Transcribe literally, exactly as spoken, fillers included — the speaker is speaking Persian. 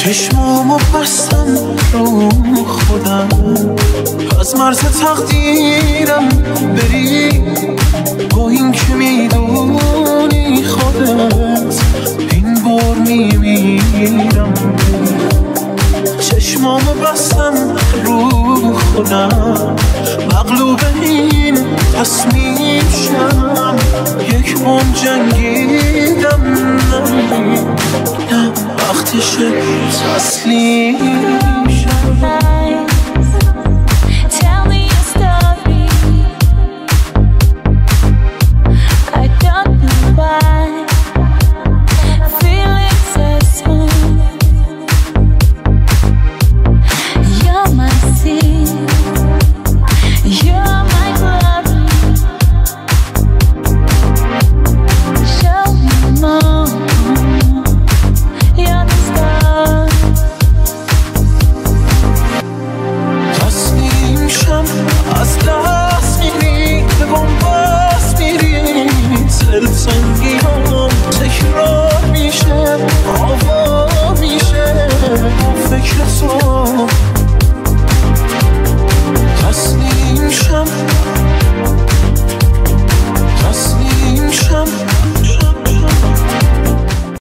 چشمامو بستم رو خودم، از مرز تقدیرم بری با این که میدونی خودت این بار میمیرم. چشمامو بستم رو خودم، مغلوب این تصمیم شم، یک بام جنگیدم. نه نه وقتشه تسلیم شم. از دست میری به بنبست میری، دلتنگی هم تکرار میشه، آوا میشه با فکر تو. تسلیم شم